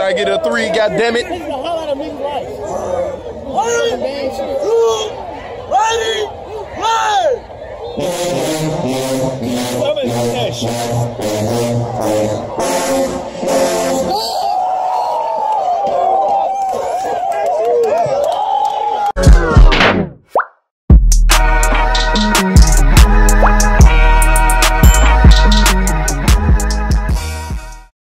gotta get a 3, goddammit. This is the highlight of niggas' life. Ready, play!